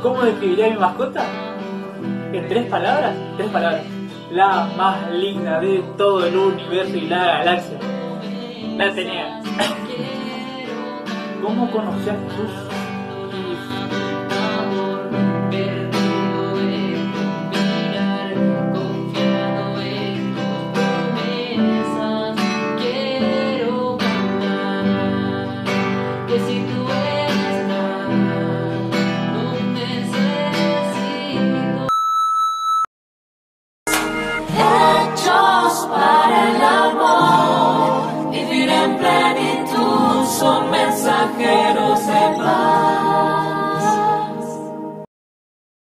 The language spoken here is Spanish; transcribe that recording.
¿Cómo describiría a mi mascota? ¿En 3 palabras? 3 palabras. La más linda de todo el universo y la galaxia. La tenía. ¿Cómo conocí a Jesús?